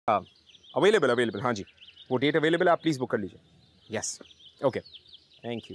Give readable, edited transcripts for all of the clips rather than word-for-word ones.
Available available, हाँ जी, वो date available है, आप प्लीज़ बुक कर लीजिए। Yes, okay, thank you.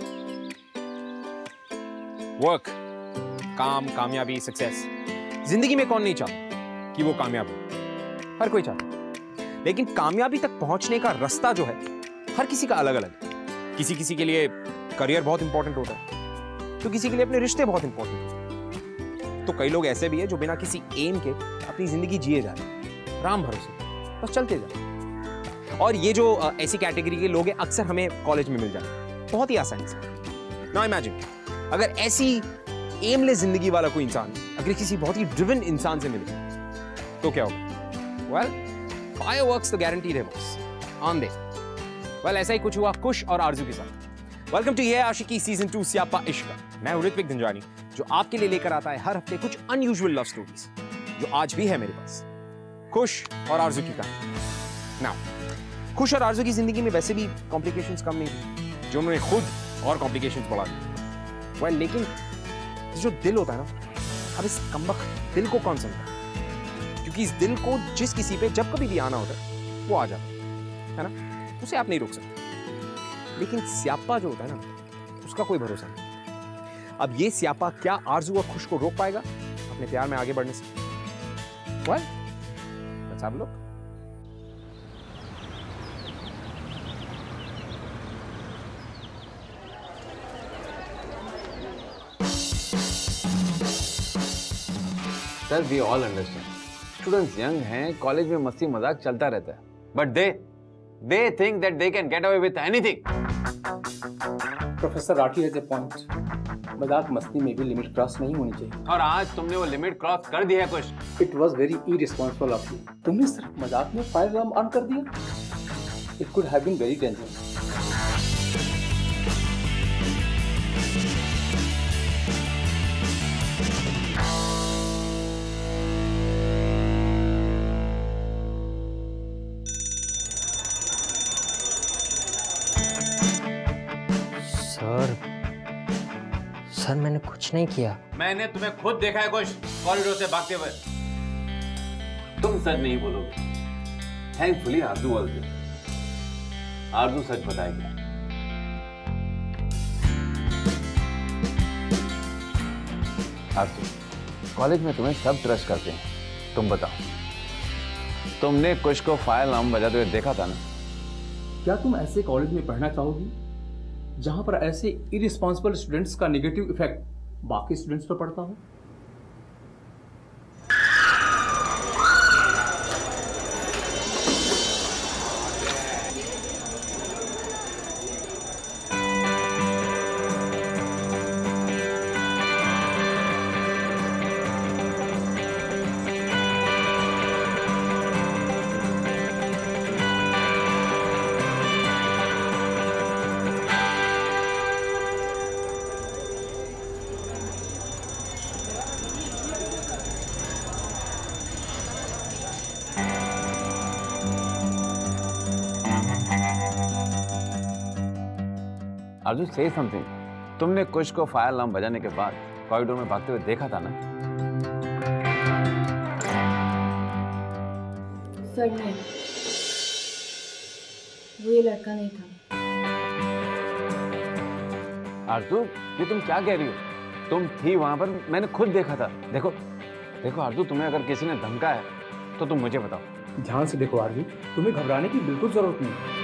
Work, काम, कामयाबी, सक्सेस, जिंदगी में कौन नहीं चाहता कि वो कामयाब हो? हर कोई चाहता है, लेकिन कामयाबी तक पहुंचने का रास्ता जो है हर किसी का अलग अलग है। किसी किसी के लिए करियर बहुत इंपॉर्टेंट होता है, तो किसी के लिए अपने रिश्ते बहुत इंपॉर्टेंट होते हैं, तो कई लोग ऐसे भी हैं जो बिना किसी एम के अपनी जिंदगी जिए जा रहे हैं, राम भरोसे बस चलते जा रहे हैं। और ये जो ऐसी कैटेगरी के लोग हैं अक्सर हमें कॉलेज में मिल जाते हैं बहुत ही आसानी से। नाउ इमेजिन अगर ऐसी एमलेस जिंदगी वाला कोई इंसान अगर किसी बहुत ही ड्रिवन इंसान से मिले तो क्या होगा? वेल, फायरवर्क्स तो गारंटीड है बॉस, ऑन दे। वेल, ऐसा ही कुछ हुआ कुश और आरजू के साथ। वेलकम टू ये आशिकी सीजन 2 स्यापा इश्क। मैं हूं ऋत्विक धनजानी, जो आपके लिए लेकर आता है हर हफ्ते कुछ अनयूजुअल लव स्टोरीज, जो आज भी है मेरे पास, खुश और आरजू की कहानी। नाउ, खुश और आरजू की जिंदगी में वैसे भी कॉम्प्लिकेशंस कम नहीं थी, जो उन्होंने खुद और कॉम्प्लिकेशंस बढ़ा दी। वेल, लेकिन जो दिल होता है ना, अब इस कमबख्त दिल को कौन समझता? क्योंकि इस दिल को जिस किसी पे जब कभी भी आना होता है वो आ जाता है ना, उसे आप नहीं रोक सकते। लेकिन स्यापा जो होता है ना, उसका कोई भरोसा नहीं। अब ये स्यापा क्या आरजू और खुश को रोक पाएगा अपने प्यार में आगे बढ़ने से? Well, let's have a look. Sir, we all understand, students young हैं, कॉलेज में मस्ती मजाक चलता रहता है, but they think that they can get away with anything. Professor Rathi has a point, मजाक मस्ती में भी लिमिट क्रॉस नहीं होनी चाहिए। और आज तुमने वो लिमिट क्रॉस कर दी है कुछ। It was very irresponsible of you. तुमने सिर्फ मजाक में फायर अलार्म ऑन कर दिया। It could have been very dangerous. Sir, मैंने कुछ नहीं किया। मैंने तुम्हें खुद देखा है कुछ कॉरिडोर से भागते हुए। तुम सच नहीं बोलोगे। Thankfully Aarzoo was there. आरजू सच बताएगी। आरजू, कॉलेज में तुम्हें सब ट्रस्ट करते हैं, तुम बताओ, तुमने कुछ को फायर अलार्म बजाते हुए देखा था ना? क्या तुम ऐसे कॉलेज में पढ़ना चाहोगी जहां पर ऐसे इररिस्पांसिबल स्टूडेंट्स का नेगेटिव इफेक्ट बाकी स्टूडेंट्स पर पड़ता हो? आरजू, से समथिंग। तुमने कुछ को फायर अलार्म बजाने के बाद कॉरिडोर में भागते हुए देखा था ना? सर नहीं, वो ये लड़का नहीं था। आरजू, ये तुम क्या कह रही हो? तुम थी वहां पर, मैंने खुद देखा था। देखो आरजू, तुम्हें अगर किसी ने धमकाया है तो तुम मुझे बताओ। ध्यान से देखो आरजू, तुम्हें घबराने की बिल्कुल जरूरत नहीं।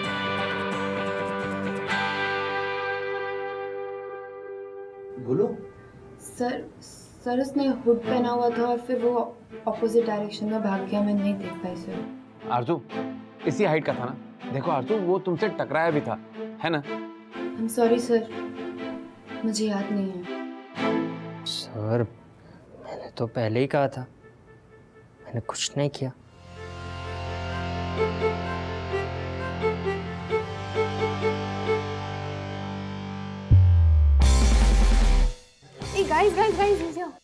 बोलो। सर उसने हुड पहना हुआ था और फिर वो ऑपोजिट डायरेक्शन में भाग गया, मैं नहीं देख पाई सर। आरजू, इसी हाइट का था ना? देखो आरजू, वो तुमसे टकराया भी था, है ना? आई एम सॉरी सर, मुझे याद नहीं है। सर, मैंने तो पहले ही कहा था, मैंने कुछ नहीं किया। गाइस नीचे आओ।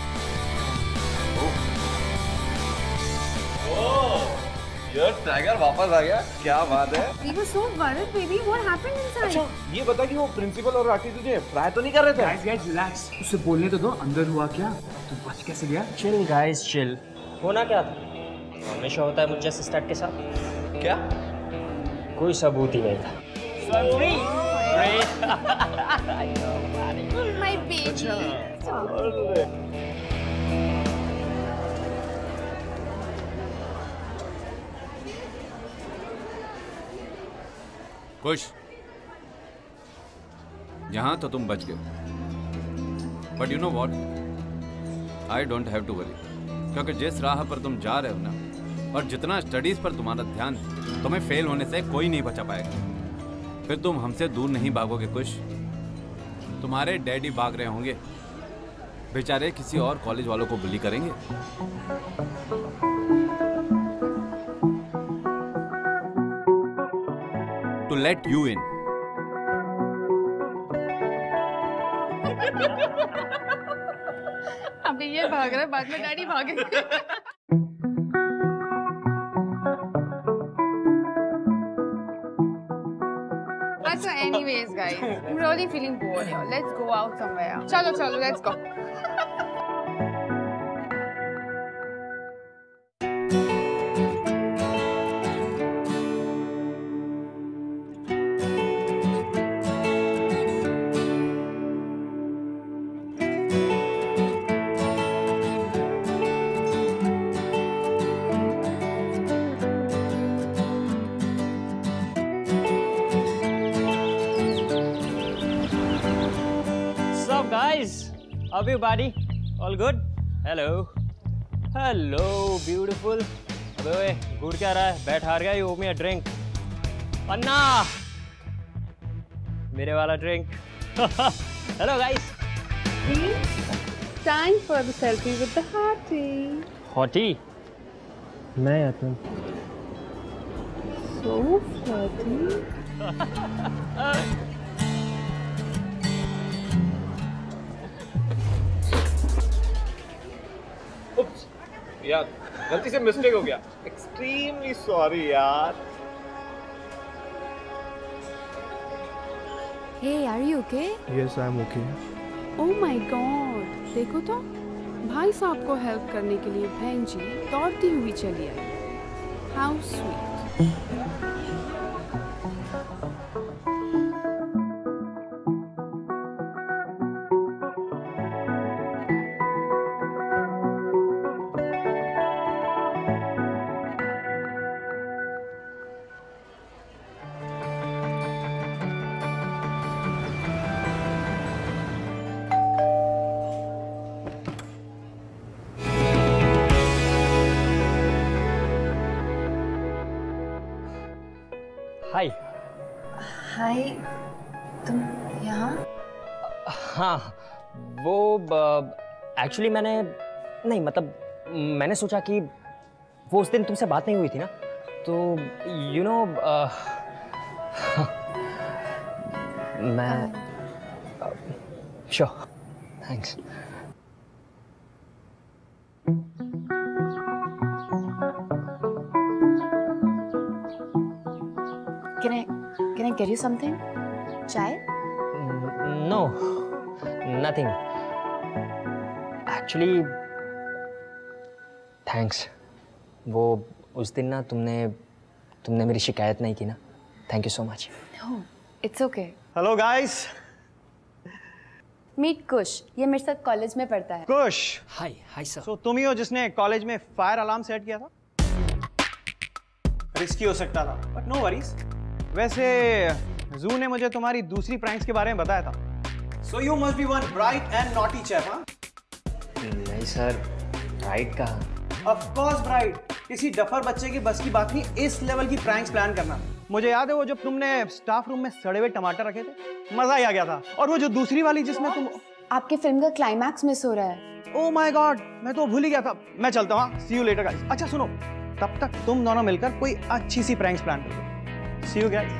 यार, टाइगर वापस आ गया, क्या बात है? We were so worried, baby. What happened inside? अच्छा, ये बता कि वो प्रिंसिपल और राठी तुझे फ्राई तो नहीं कर रहे थे? गाइस रिलैक्स, उसे बोलने तो दो। अंदर हुआ क्या? तू बच कैसे गया? Chill guys, chill. होना क्या था? हमेशा होता है मुझे स्टार्ट के साथ। क्या? कोई सबूत ही नहीं था। My baby. खुश, यहां तो तुम बच गए, but you know what, I don't have to worry, क्योंकि जिस राह पर तुम जा रहे हो ना, और जितना स्टडीज पर तुम्हारा ध्यान है, तुम्हें फेल होने से कोई नहीं बचा पाएगा। फिर तुम हमसे दूर नहीं भागोगे खुश। तुम्हारे डैडी भाग रहे होंगे, बेचारे किसी और कॉलेज वालों को बुली करेंगे। To let you in. अभी ये भाग रहा है, बाद में डैडी भागेंगे। So anyways guys, I'm really feeling bored here. Let's go out somewhere. चलो, let's go. Everybody, all good? Hello, hello, beautiful. अबे गुड़ क्या रहा है? बैठ हार गया, you owe me a drink. अन्ना, मेरे वाला drink. Hello guys. Time for the selfie with the hottie. Hottie? मैं या तुम? So flirty. यार गलती से मिस्टेक हो गया, एक्सट्रीमली सॉरी यार। Hey, are you okay? Yes, I am okay. Oh my God! देखो तो, भाई साहब को हेल्प करने के लिए बहन जी दौड़ती हुई चली आई। How sweet. हाय। हाय, तुम यहाँ? हाँ, वो एक्चुअली नहीं मतलब मैंने सोचा कि वो उस दिन तुमसे बात नहीं हुई थी ना, तो यू नो मैं sure, thanks. Can I get you something? चाय? No, nothing. Actually, thanks. वो उस दिन ना तुमने मेरी शिकायत नहीं की ना, thank you so much. No, it's okay. Hello guys. Meet Kush, ये मेरे साथ कॉलेज में पढ़ता है। कुश। Hi sir. So तुम ही हो जिसने कॉलेज में फायर अलार्म सेट किया था? रिस्की हो सकता था, but no worries. वैसे जू ने मुझे तुम्हारी दूसरी प्रैंक्स के बारे में बताया था। So you must be one bright and naughty chap, हाँ? नहीं सर, राइट कहा? Of course bright. किसी डफर बच्चे की बस की बात नहीं इस लेवल की प्रैंक्स प्लान करना। मुझे याद है वो जब तुमने स्टाफ रूम में सड़े हुए टमाटर रखे थे, मजा ही आ गया था। और वो जो दूसरी वाली जिसमें तुम, आपके फिल्म का क्लाइमैक्स मिस हो रहा है। Oh my God, मैं तो भूल ही गया था। मैं चलता हूँ, see you later guys. अच्छा सुनो, तब तक तुम दोनों मिलकर कोई अच्छी सी प्रैंक्स प्लान करो। See you guys.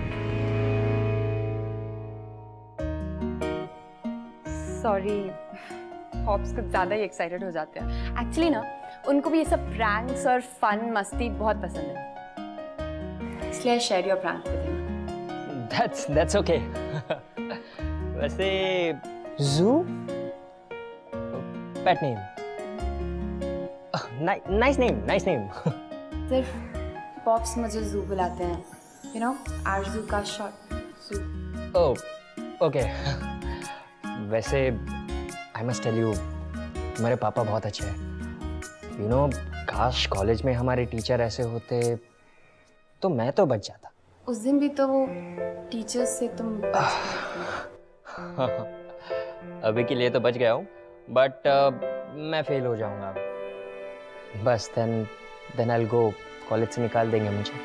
सॉरी, हॉप्स कुछ ज़्यादा ही एक्साइटेड हो जाते हैं। एक्चुअली ना उनको भी ये सब प्रैंक्स और फन मस्ती बहुत पसंद है, इसलिए share your prank with him. That's okay. वैसे Zu pet name nice name, nice name. सिर्फ पॉप्स मुझे जू बुलाते हैं, यू नो, आरजू का शॉर्ट जू। Oh okay. वैसे आई मस्ट टेल यू, मेरे पापा बहुत अच्छे हैं। यू नो, काश कॉलेज में हमारे टीचर ऐसे होते तो मैं तो बच जाता। उस दिन भी तो वो टीचर्स से तुम बच गए थे। अभी के लिए तो बच गया हूँ, बट मैं फेल हो जाऊंगा बस। Then I will go, college से निकाल देंगे मुझे।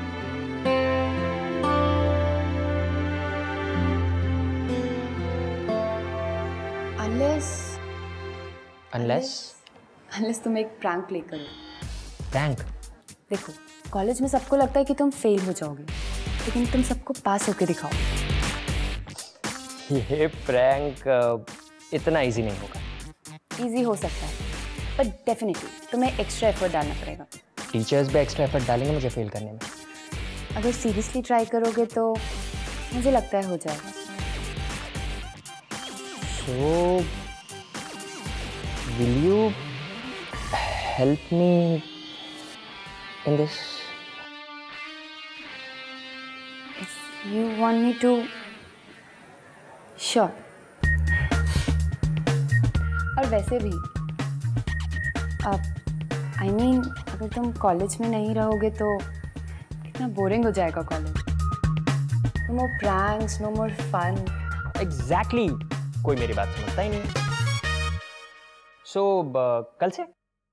अनलेस तुम एक प्रैंक प्ले करो। प्रैंक? देखो, कॉलेज में सबको लगता है कि तुम फेल हो जाओगे, लेकिन तुम सबको पास होके दिखाओ। ये प्रैंक इतना इजी नहीं होगा। इजी हो सकता है, पर डेफिनेटली तुम्हें एक्स्ट्रा एफर्ट डालना पड़ेगा। टीचर्स भी एक्स्ट्रा एफर्ट डालेंगे मुझे फेल करने में। अगर सीरियसली ट्राई करोगे तो मुझे लगता है हो जाएगा। So, will you help me in this? If you want me to, sure. और वैसे भी I mean, अगर तुम कॉलेज में नहीं रहोगे तो कितना बोरिंग हो जाएगा college. No more pranks, no more fun. Exactly. कोई मेरी बात समझता ही नहीं। So, कल से?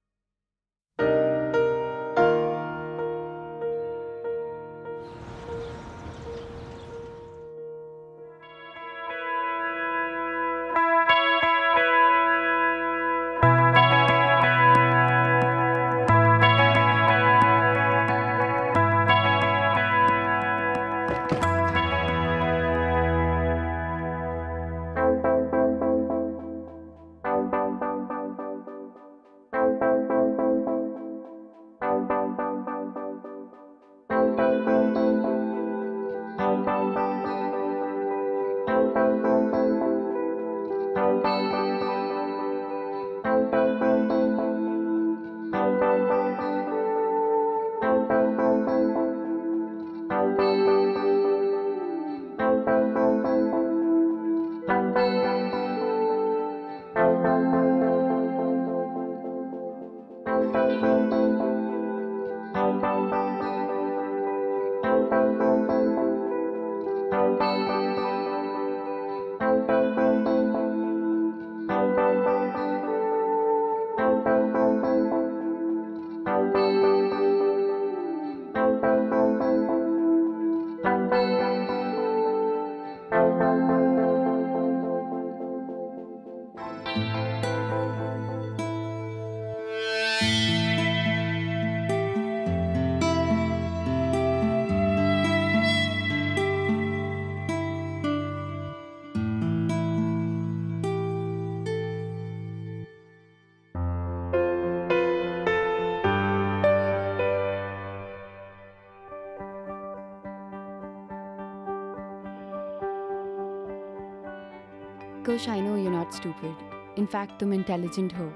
Kush, I know you're not stupid. In fact, तुम intelligent हो।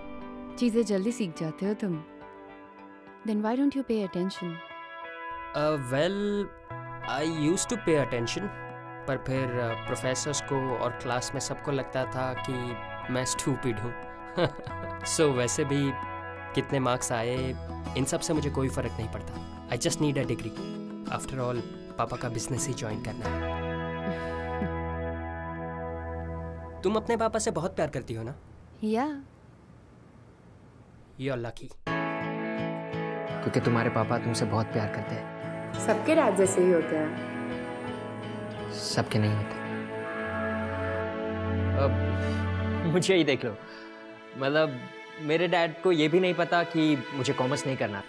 चीजें जल्दी सीख जाते हो तुम। Then why don't you pay attention? Well, I used to pay attention, पर फिर प्रोफेसर्स को और क्लास में सबको लगता था कि मैं स्टूपिड हूँ। So वैसे भी कितने मार्क्स आए इन सब से मुझे कोई फ़र्क नहीं पड़ता। I just need a degree. After all, पापा का बिजनेस ही ज्वाइन करना है। तुम अपने पापा से बहुत प्यार करती हो ना? Yeah. You're lucky. क्योंकि तुम्हारे पापा तुमसे बहुत प्यार करते हैं। सबके डैड जैसे ही होते हैं। सबके नहीं होते। अब मुझे ही देख लो, मतलब मेरे डैड को ये भी नहीं पता कि मुझे कॉमर्स नहीं करना।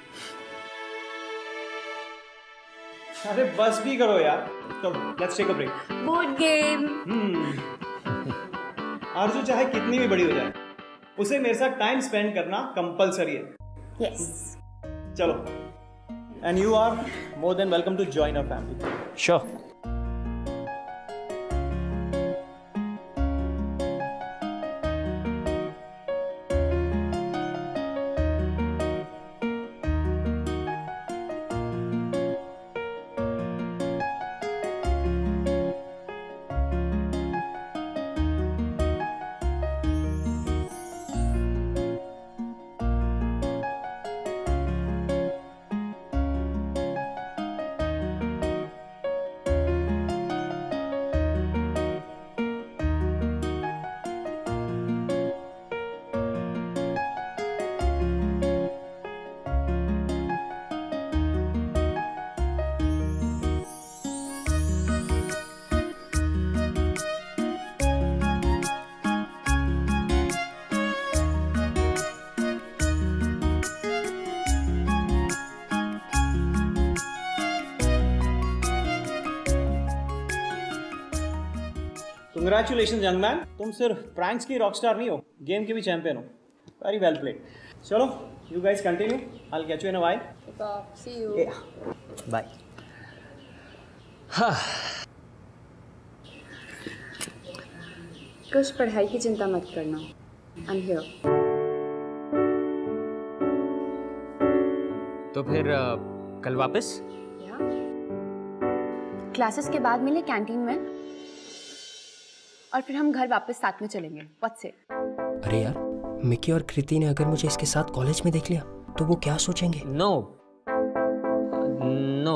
अरे बस भी करो यार। चलो, let's take a break. Board game. Arzoo चाहे कितनी भी बड़ी हो जाए, उसे मेरे साथ टाइम स्पेंड करना कंपलसरी है। Yes. चलो, and you are more than welcome to join our family. Sure. Congratulation young man, तुम सिर्फ प्रैंक्स की रॉकस्टार नहीं हो, गेम के भी चैंपियन हो। Very well played. चलो you guys continue, I will catch you in a while. See you. Bye. हाँ, कुछ पढ़ाई की चिंता मत करना, आई एम हियर। तो फिर कल वापस? क्लासेस के बाद मिले कैंटीन में और फिर हम घर वापस साथ में चलेंगे। What's it? अरे यार, मिकी और कृति ने अगर मुझे इसके साथ कॉलेज में देख लिया तो वो क्या सोचेंगे? नो नो,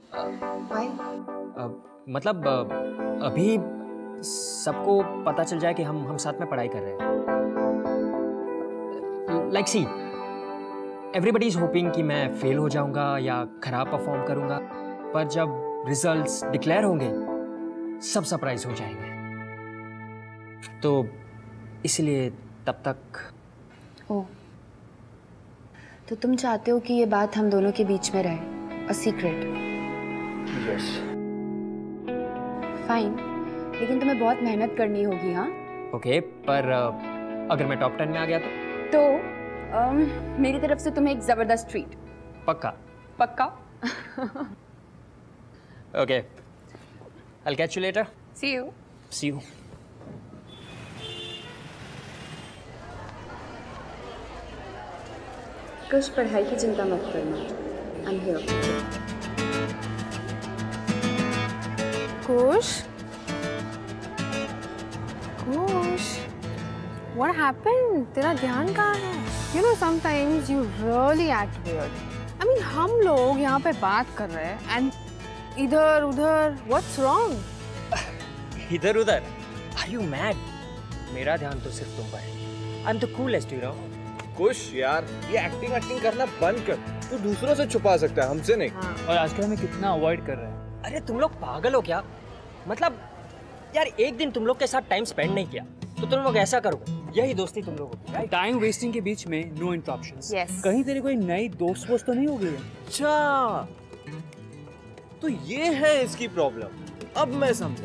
मतलब अभी सबको पता चल जाए कि हम साथ में पढ़ाई कर रहे हैं। Like see, everybody is hoping कि मैं फेल हो जाऊंगा या खराब परफॉर्म करूंगा, पर जब रिजल्ट्स डिक्लेयर होंगे सब सरप्राइज हो जाएंगे। तो इसलिए तब तक। ओह, तो तुम चाहते हो कि ये बात हम दोनों के बीच में रहे, अ सीक्रेट? यस। फाइन, लेकिन तुम्हें बहुत मेहनत करनी होगी। हाँ ओके, पर अगर मैं टॉप 10 में आ गया तो मेरी तरफ से तुम्हें एक जबरदस्त ट्रीट। पक्का? पक्का। Okay, I'll catch you later. See you. See you. कुछ पढ़ाई की चिंता मत करना, I'm here. Kush? Kush? What happened? तेरा ध्यान कहाँ है? You know sometimes you really act weird. I mean हम लोग यहाँ पे बात कर रहे हैं and इधर उधर what's wrong? इधर उधर? Are you mad? मेरा ध्यान तो सिर्फ तुम पर है। I'm the coolest, you know. कुश यार, ये एक्टिंग करना बंद कर। तू दूसरों से छुपा सकता है, हमसे नहीं। हाँ। और आजकल हमें कितना अवॉइड कर रहे हैं। अरे तुम लोग पागल हो क्या? मतलब यार, एक दिन तुम लोग के साथ टाइम स्पेंड नहीं किया तो तुम लोग ऐसा करोगे? यही दोस्ती तुम लोगों की। टाइम वेस्टिंग के बीच में नो इंटरप्शंस। Yes. कहीं तेरी कोई नई दोस्त वोस्त तो नहीं हो गई है? अच्छा, तो ये है इसकी प्रॉब्लम। अब मैं समझा।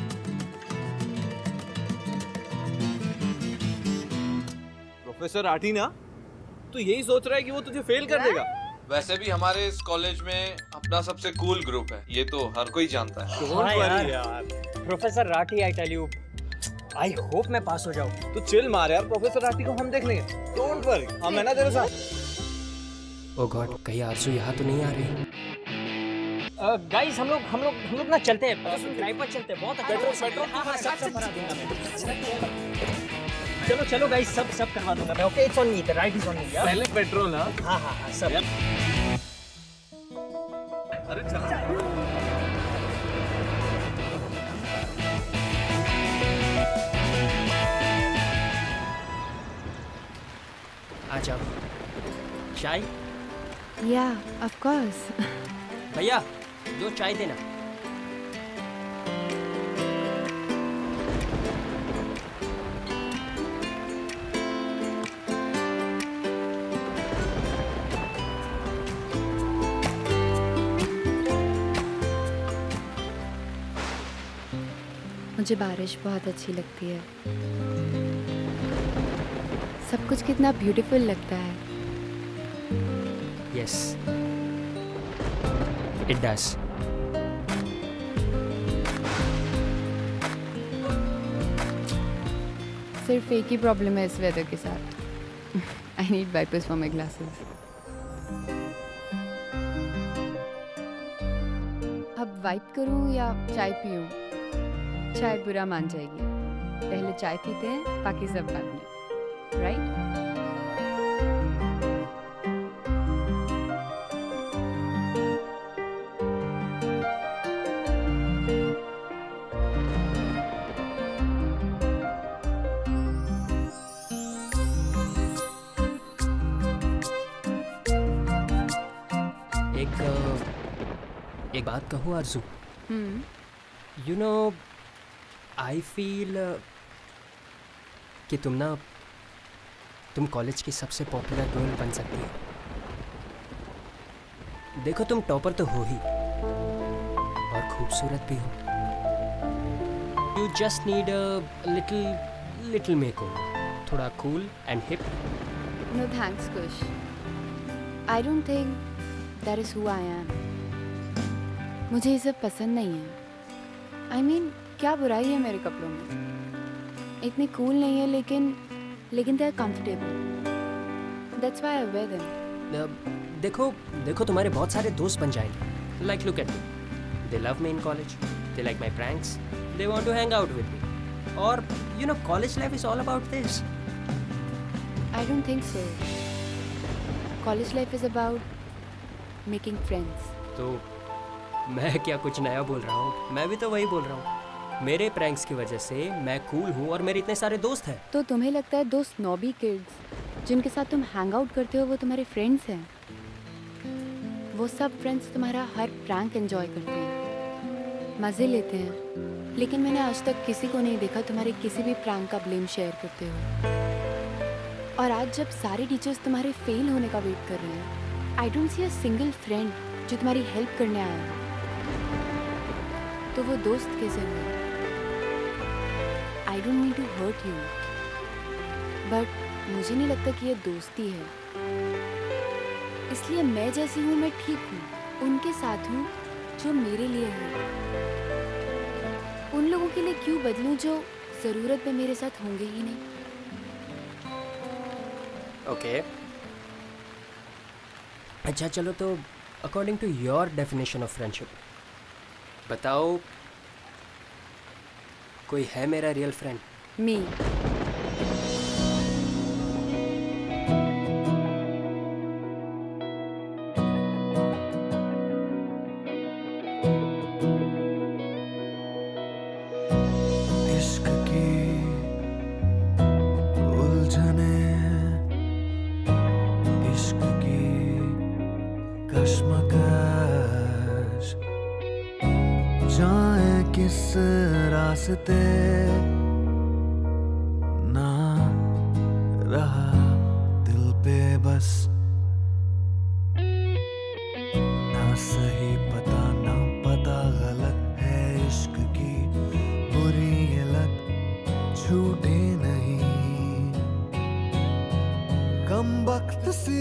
प्रोफेसर राठी ना, तो यही सोच रहा है कि वो तुझे फेल कर देगा। वैसे भी हमारे इस कॉलेज में अपना सबसे कूल ग्रुप है, ये तो हर कोई जानता है। हाँ यार, professor Rathi, I tell you, I hope मैं पास हो जाऊँ। तो चिल मार यार, प्रोफेसर राठी को हम देख लेंगे। डोंट वरी, हम है ना तेरे साथ। ओ गॉड, कहीं आरजू यहाँ तो नहीं आ रही? गाइस, हम लोग ना चलते हैं, ड्राइव पर चलते हैं। बहुत अच्छा। पेट्रोल। हाँ, सब भरा दूंगा मैं। चलो गाइस, सब करवा दूंगा मैं। Okay, it's on me, the ride is on me. पहले पेट्रोल ना। हाँ, सब। अरे चल। आ जाओ। चाय? Yeah, of course. भैया, 2 चाय देना। मुझे बारिश बहुत अच्छी लगती है। सब कुछ कितना ब्यूटीफुल लगता है। Yes, it does. सिर्फ एक ही प्रॉब्लम है इस वेदर के साथ। I need wipers for my glasses. अब वाइप करूं या चाय पीऊं? चाय बुरा मान जाएगी। पहले चाय पीते हैं, बाकी सब बाद में, राइट? एक बात कहूँ आरजू? यू नो, आई फील कि तुम कॉलेज की सबसे पॉपुलर गर्ल बन सकती हो। देखो, तुम टॉपर तो हो ही और खूबसूरत भी हो। You You just need a little makeover. थोड़ा cool and hip. No thanks, Kush. I don't think that is who I am. मुझे ये सब पसंद नहीं है. I mean, क्या बुराई है मेरे कपड़ों में? इतने cool नहीं है लेकिन they are comfortable. That's why I wear them. देखो तुम्हारे बहुत सारे दोस्त बन जाएंगे. Like look at me. They love me in college. They like my pranks. They want to hang out with me. Or you know, college life is all about this. I don't think so. College life is about making friends. तो मैं क्या कुछ नया बोल रहा हूँ? मैं भी तो वही बोल रहा हूँ. मेरे प्रैंक्स की वजह से मैं कूल हूँ और मेरे इतने सारे दोस्त हैं. तो तुम्हें लगता है दोस्त नॉबी किड्स जिनके साथ तुम हैंग आउट करते हो वो तुम्हारे फ्रेंड्स हैं? वो सब फ्रेंड्स तुम्हारा हर प्रैंक एंजॉय करते हैं, मज़े लेते हैं, लेकिन मैंने आज तक किसी को नहीं देखा तुम्हारे किसी भी प्रैंक का ब्लेम शेयर करते हो. और आज जब सारे टीचर्स तुम्हारे फेल होने का वेट कर रहे हैं, I don't see a single friend जो तुम्हारी हेल्प करने आया है. तो वो दोस्त कैसे हुए? I don't mean to hurt you, but मुझे नहीं लगता कि ये दोस्ती है. इसलिए मैं जैसी हूँ मैं ठीक हूँ, उनके साथ हूँ जो मेरे लिए है. उन लोगों के लिए क्यों बदलूं जो ज़रूरत में मेरे साथ होंगे ही नहीं. ओके. अच्छा चलो, तो according to your definition of friendship बताओ, कोई है मेरा रियल फ्रेंड? मी. रास्ते ना रहा दिल पे बस, ना सही पता ना पता गलत है इश्क की बुरी ये लत छूटे नहीं. कम वक्त सी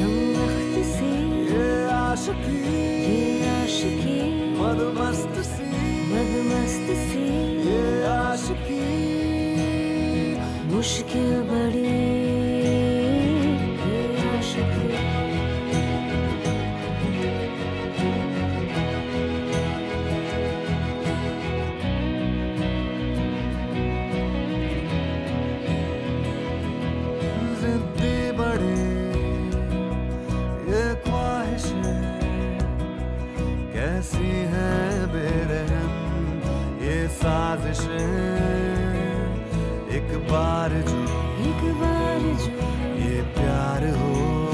ये आशिकी मदमस्त सी ये आशिकी मुश्किल बड़ी ये आशिकी. जिद्दी बड़े ये ख्वाहिशें कैसी हैं बेरहम ये साजिशें. एक बार जो ये प्यार हो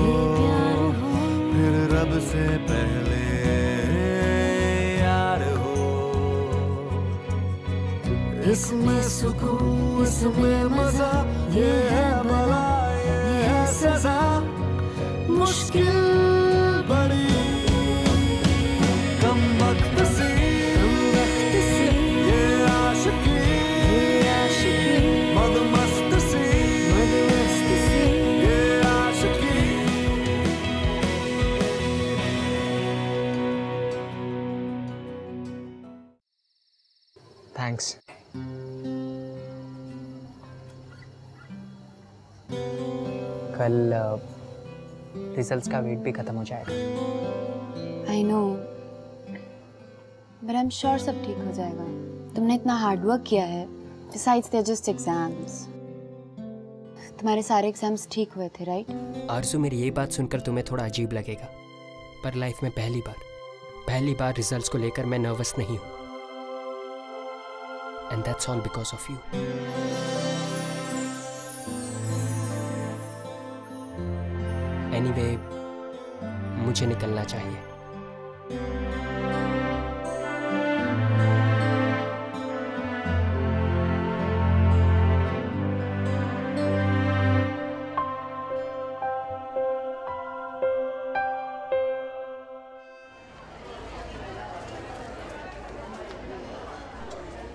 फिर रब से पहले यार हो. इसमें सुकून इसमें मजा ये है बला ये है सजा. मुश्किल बड़ी कम वक्त सी ये आशिकी मदमस्त सी ये आशिकी. थैंक्स. कल रिजल्ट्स का वेट भी खत्म हो जाएगा. I know, but I am sure सब ठीक हो जाएगा. तुमने इतना हार्ड वर्क किया है. Besides, they're just exams. तुम्हारे सारे एग्जाम्स ठीक हुए थे, राइट? आरज़ू, मेरी ये बात सुनकर तुम्हें थोड़ा अजीब लगेगा, पर लाइफ में पहली बार रिजल्ट्स को लेकर मैं नर्वस नहीं हूँ. And that's all because of you. Anyway, मुझे निकलना चाहिए.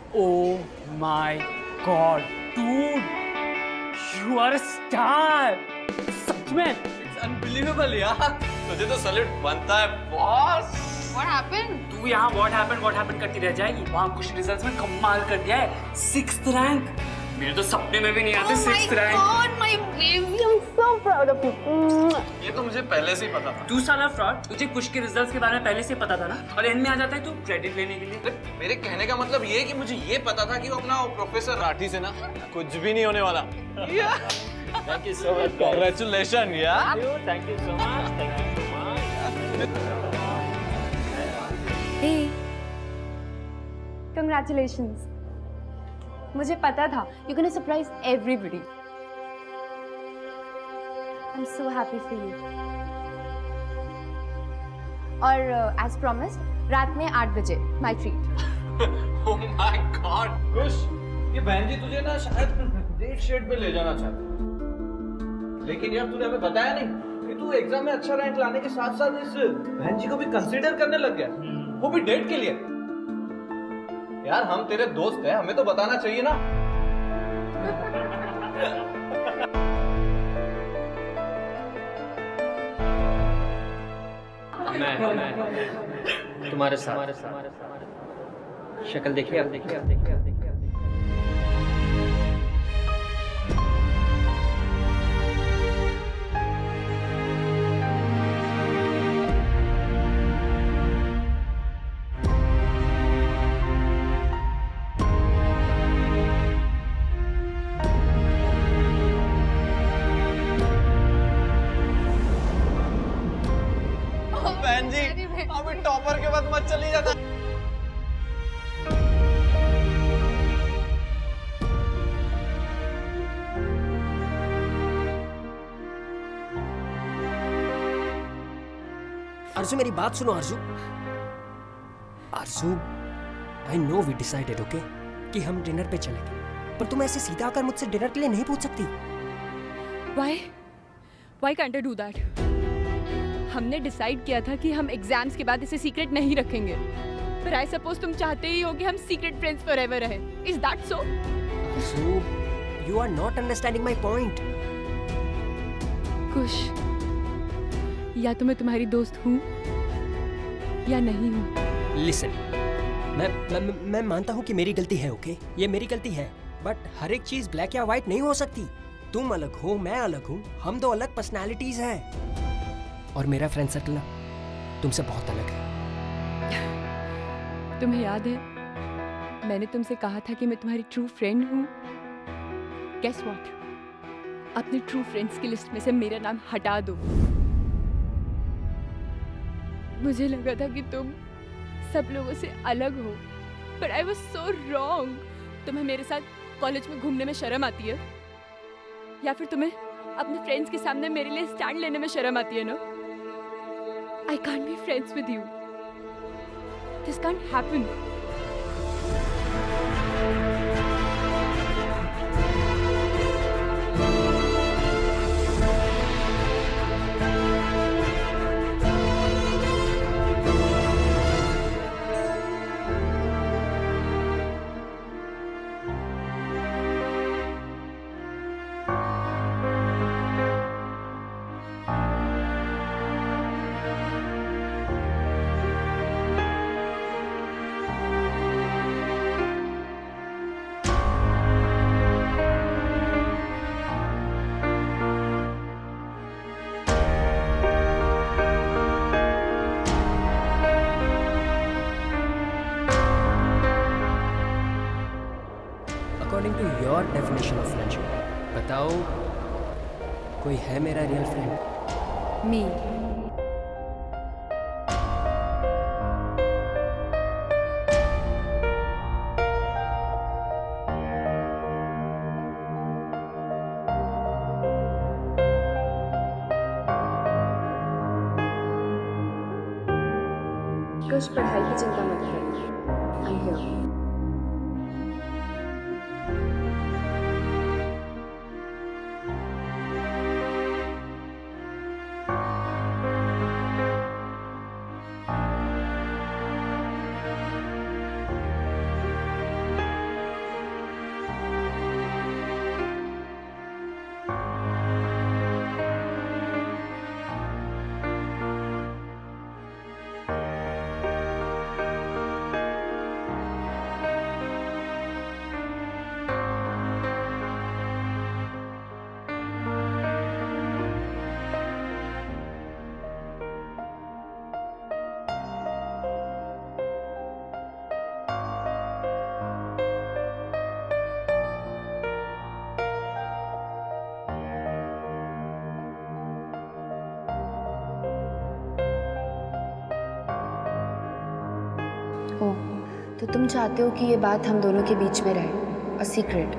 Oh my God, dude, you are a star. सच में? It's unbelievable यार. तुझे तो सैल्यूट बनता है बॉस. What happened? तू यहाँ what happened करती रह जाएगी. वहाँ कुछ रिजल्ट्स में कमाल कर दिया है. 6th rank. मेरे तो सपने में भी नहीं आते 6th rank. Oh my God, my baby, I'm so proud of you. ये तो मुझे पहले से ही पता था. तू साला फ्रॉड. तुझे कुछ के रिजल्ट्स के बारे में पहले से पता था ना. और एंड में आ जाता है तू क्रेडिट लेने के लिए. मेरे कहने का मतलब ये है कि मुझे ये पता था कि वो अपना प्रोफेसर राठी से ना कुछ भी नहीं होने वाला. Thank you so much. Congratulations यार. Thank you so much. Thank you so much. Hey, congratulations. मुझे पता था you're gonna surprise everybody. I'm so happy for you. और as promised, रात में 8 बजे my treat. Oh my God. खुश. ये बहन जी तुझे ना शायद डेट शेट पे ले जाना चाहती. लेकिन यार तूने हमें बताया नहीं कि तू एग्जाम में अच्छा रैंक लाने के साथ साथ इस बहन जी को भी कंसीडर करने लग गया. वो भी डेट के लिए. यार हम तेरे दोस्त हैं, हमें तो बताना चाहिए ना. मैं तुम्हारे साथ शक्ल देखिए अब देखिए. बहन जी अभी टॉपर के बाद मत चली जाना. अर्जु मेरी बात सुनो Arju. I know we decided okay कि हम डिनर पे चलेंगे. पर तुम ऐसे सीधा आकर मुझसे डिनर के लिए नहीं पूछ सकती. Why can't I do that? हमने डिसाइड किया था कि हम एग्जाम्स के बाद इसे सीक्रेट नहीं रखेंगे. पर आई सपोज तुम चाहते ही हो कि हम सीक्रेट फ्रेंड्स फॉरएवर रहे. Is that so? Arju, you are not understanding my point. Kush, या तो मैं तुम्हारी दोस्त हूँ या नहीं हूँ. लिसन, मैं मानता हूँ कि मेरी गलती है ओके. ये मेरी गलती है. बट हर एक चीज ब्लैक या व्हाइट नहीं हो सकती. तुम अलग हो, मैं अलग हूँ. हम दो अलग पर्सनालिटीज हैं. और मेरा फ्रेंड सर्कल ना तुमसे बहुत अलग है. तुम्हें याद है मैंने तुमसे कहा था कि मैं तुम्हारी ट्रू फ्रेंड हूँ. Guess what? अपने ट्रू फ्रेंड्स की लिस्ट में से मेरा नाम हटा दो. मुझे लगा था कि तुम सब लोगों से अलग हो, पर आई वाज सो रॉन्ग. तुम्हें मेरे साथ कॉलेज में घूमने में शर्म आती है, या फिर तुम्हें अपने फ्रेंड्स के सामने मेरे लिए स्टैंड लेने में शर्म आती है ना? I can't be friends with you. This can't happen. According to your definition of friendship, बताओ कोई है मेरा रियल फ्रेंड? Me. कुछ पढ़ाई की चिंता मत करो. I'm here. ओह, तो तुम चाहते हो कि ये बात हम दोनों के बीच में रहे, a secret?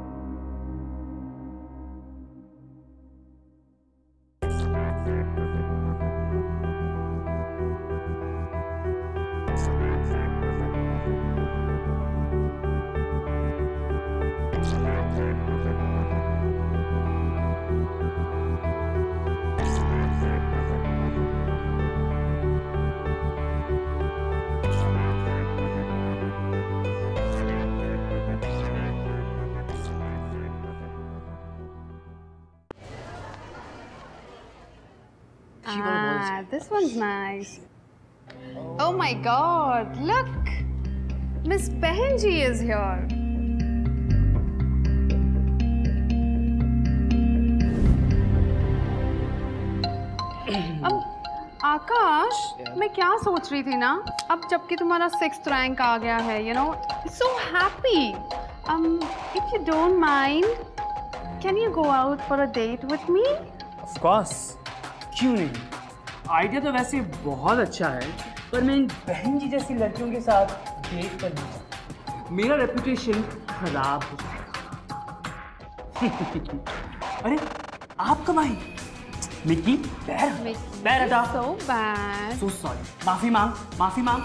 This one's nice. Oh my God! Look, Miss Behenji is here. Akash, मैं क्या सोच रही थी ना, अब जबकि तुम्हारा 6th रैंक आ गया है, you know, so happy. If you don't mind, can you go out for a date with me? Of course. क्यों नहीं? आइडिया तो वैसे बहुत अच्छा है, पर मैं इन बहन जी जैसी लड़कियों के साथ डेट कर नहीं सकता। मेरा रेपुटेशन खराब हो जाएगा। अरे आप कब आई? मिक्की, पैर हटा। So bad. So sorry. माफी मांग।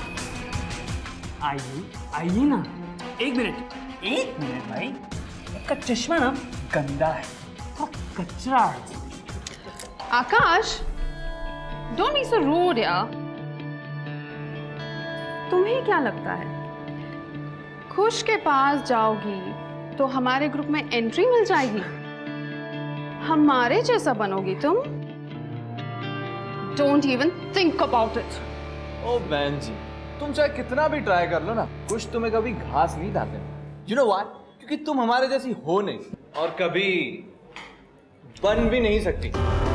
आइए ना। एक मिनट भाई। इसका चश्मा ना गंदा है, थोड़ा कचरा है। आकाश, don't be so rude यार। तुम्हें क्या लगता है, खुश के पास जाओगी तो हमारे ग्रुप में एंट्री मिल जाएगी? हमारे जैसा बनोगी तुम? Don't even think about it. ओ बहन जी, तुम चाहे कितना भी ट्राई कर लो ना, कुछ तुम्हें कभी घास नहीं डालते। You know why? क्योंकि तुम हमारे जैसी हो नहीं और कभी बन भी नहीं सकती।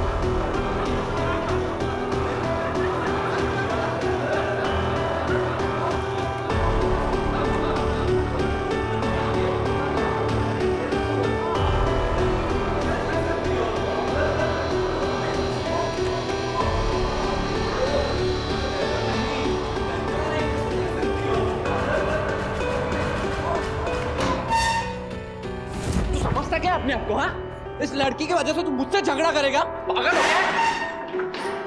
क्या अपने आप को? हाँ, इस लड़की की वजह से तू मुझसे झगड़ा करेगा? पागल हो गया?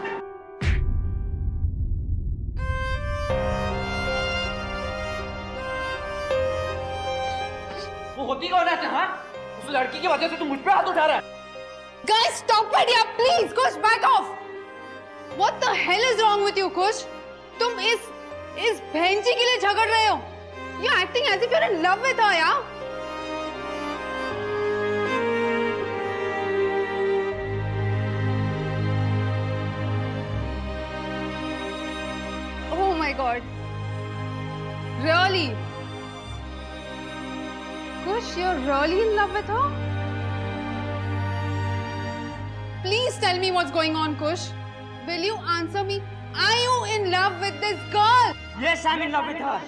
वो होती कौन है? हाँ, उस लड़की की वजह से तू मुझ पे हाथ उठा रहा है। Guys, stop it, yeah, please. Kush, back off. What the hell is wrong with you, Kush? तुम इस बहनजी के लिए झगड़ रहे हो? You're acting as if you're in love with her, yeah? Oh my God. Really? Kush, you're really in love with her? Please tell me what's going on, Kush. Will you answer me? Are you in love with this girl? Yes, I'm in love with her.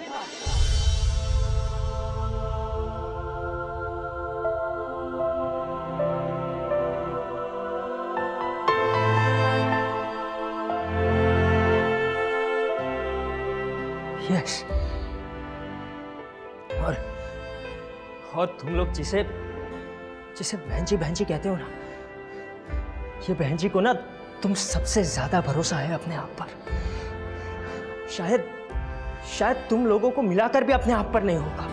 Yes. और तुम लोग जिसे बहन जी कहते हो ना, ये बहन जी को ना तुम सबसे ज्यादा भरोसा है अपने आप पर। शायद तुम लोगों को मिलाकर भी अपने आप पर नहीं होगा।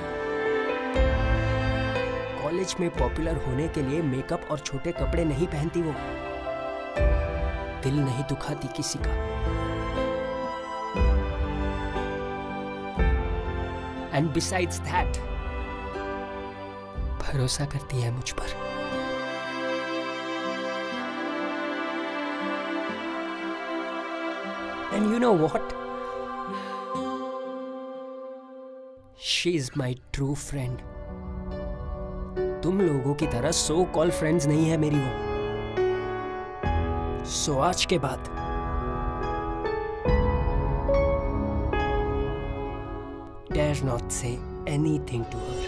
कॉलेज में पॉपुलर होने के लिए मेकअप और छोटे कपड़े नहीं पहनती वो, दिल नहीं दुखाती किसी का। एंड बिसाइड्स दैट, भरोसा करती है मुझ पर। And you know what? She is my true friend. तुम लोगों की तरह so called friends नहीं है मेरी वो। So आज के बाद dare not say anything to her.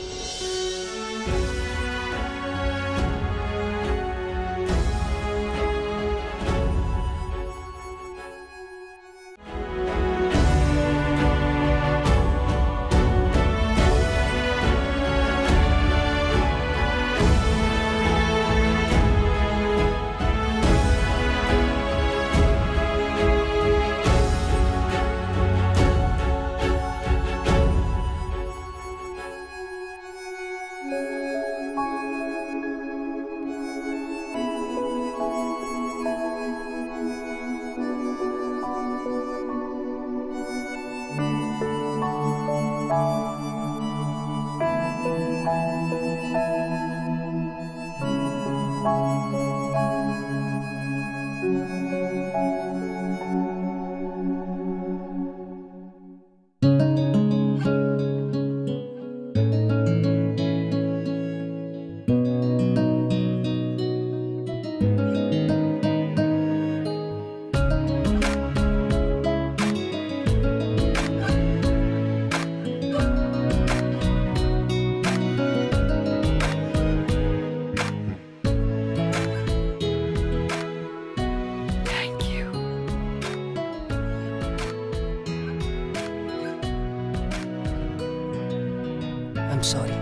I'm sorry.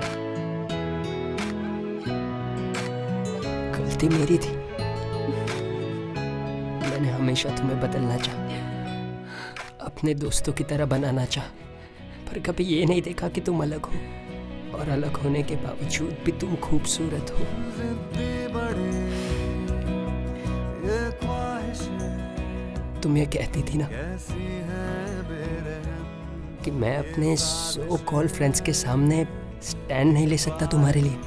गलती मेरी थी। मैंने हमेशा तुम्हें बदलना चाहा, अपने दोस्तों की तरह बनाना चाहा, पर कभी ये नहीं देखा कि तुम अलग हो, और अलग होने के बावजूद भी तुम खूबसूरत हो। तुम ये कहती थी ना कि मैं अपने सो कॉल फ्रेंड्स के सामने स्टैंड नहीं ले सकता तुम्हारे लिए।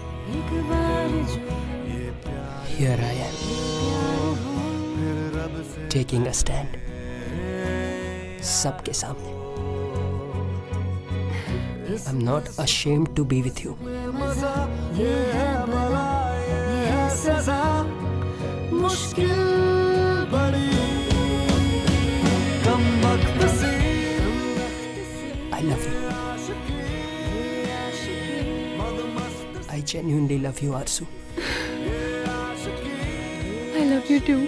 Here I am, taking a stand, सबके सामने। I'm not ashamed to be with you. ये है भला, ये है सजा, मुश्किल बड़ी कम वक्त सी। I love you. I genuinely love you, Arzu. I love you too.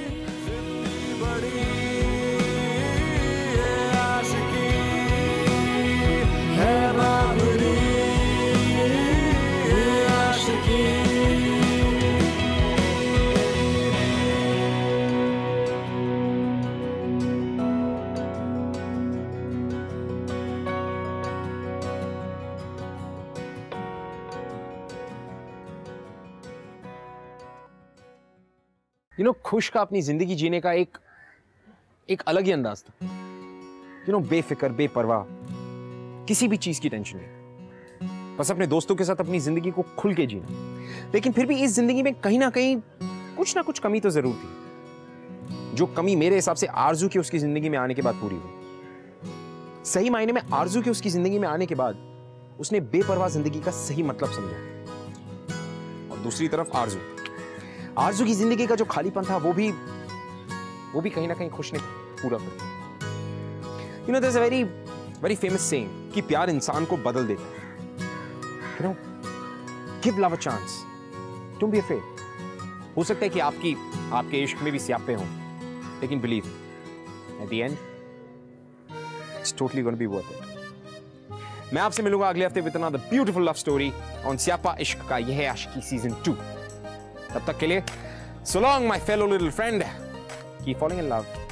You know, खुश का अपनी जिंदगी जीने का एक अलग ही अंदाज था। You know, बेफिक्र, बेपरवाह, किसी भी चीज की टेंशन नहीं, बस अपने दोस्तों के साथ अपनी जिंदगी को खुल के जीना। लेकिन फिर भी इस जिंदगी में कहीं ना कहीं कुछ ना कुछ कमी तो जरूर थी, जो कमी मेरे हिसाब से आरजू की उसकी जिंदगी में आने के बाद पूरी हुई। सही मायने में आरजू के उसकी जिंदगी में आने के बाद उसने बेपरवाह जिंदगी का सही मतलब समझा। और दूसरी तरफ आरजू की जिंदगी का जो खालीपन था वो भी कहीं ना कहीं खुश ने पूरा कर दिया। You know, there's a very famous saying कि प्यार इंसान को बदल देता है। You know, give love a chance. Don't be afraid. हो सकता है कि आपके इश्क में भी स्यापे हों, लेकिन believe, at the end, it's totally going to be worth it. मैं आपसे मिलूंगा अगले हफ्ते with another beautiful love story on स्यापा इश्क का यह है आशिकी सीजन 2। तब तक के लिए so long my fellow little friend, keep falling in love.